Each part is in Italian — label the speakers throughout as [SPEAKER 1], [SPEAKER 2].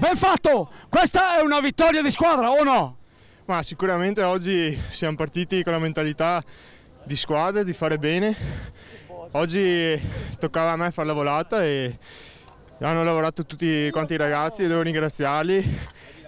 [SPEAKER 1] Ben fatto! Questa è una vittoria di squadra o no?
[SPEAKER 2] Ma sicuramente oggi siamo partiti con la mentalità di squadra, di fare bene. Oggi toccava a me fare la volata e hanno lavorato tutti quanti i ragazzi e devo ringraziarli.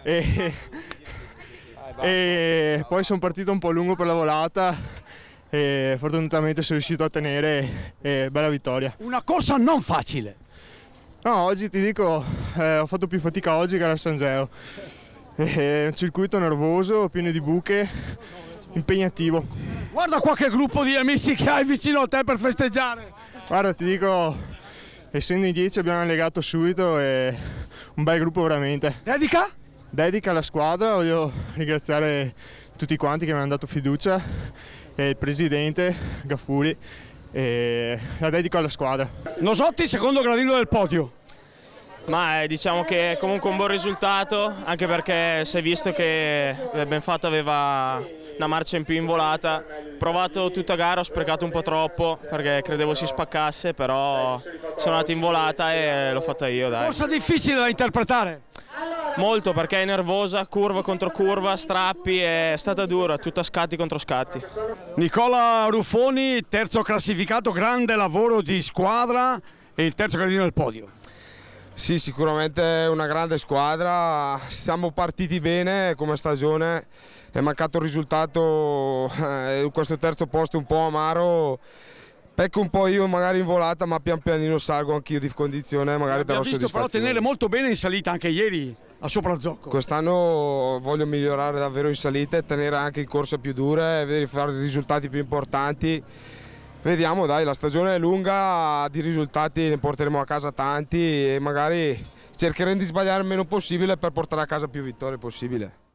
[SPEAKER 2] E poi sono partito un po' lungo per la volata e fortunatamente sono riuscito a tenere e bella vittoria.
[SPEAKER 1] Una corsa non facile.
[SPEAKER 2] No, oggi ti dico, ho fatto più fatica oggi che alla San Geo. Un circuito nervoso, pieno di buche, impegnativo.
[SPEAKER 1] Guarda qua che gruppo di amici che hai vicino a te per festeggiare.
[SPEAKER 2] Guarda, ti dico, essendo in 10 abbiamo legato subito e un bel gruppo veramente.
[SPEAKER 1] Dedica?
[SPEAKER 2] Dedica alla squadra, voglio ringraziare tutti quanti che mi hanno dato fiducia, e il presidente Gaffuri, e la dedico alla squadra.
[SPEAKER 1] Nosotti, secondo gradino del podio.
[SPEAKER 3] Ma diciamo che è comunque un buon risultato, anche perché si è visto che Benfatto aveva una marcia in più in volata. Provato tutta gara, ho sprecato un po' troppo perché credevo si spaccasse, però sono andato in volata e l'ho fatta io, dai.
[SPEAKER 1] Corsa difficile da interpretare.
[SPEAKER 3] Molto, perché è nervosa, curva contro curva, strappi, è stata dura, tutta scatti contro scatti.
[SPEAKER 1] Nicola Ruffoni, terzo classificato, grande lavoro di squadra e il terzo gradino del podio.
[SPEAKER 4] Sì, sicuramente una grande squadra, siamo partiti bene come stagione, è mancato il risultato, questo terzo posto un po' amaro, pecco un po' io magari in volata, ma pian pianino salgo anch'io di condizione, magari darò soddisfazione.
[SPEAKER 1] Abbiamo visto però tenere molto bene in salita anche ieri a Soprazzocco.
[SPEAKER 4] Quest'anno voglio migliorare davvero in salita e tenere anche in corse più dure, vedere fare risultati più importanti. Vediamo, dai, la stagione è lunga, di risultati ne porteremo a casa tanti e magari cercheremo di sbagliare il meno possibile per portare a casa più vittorie possibile.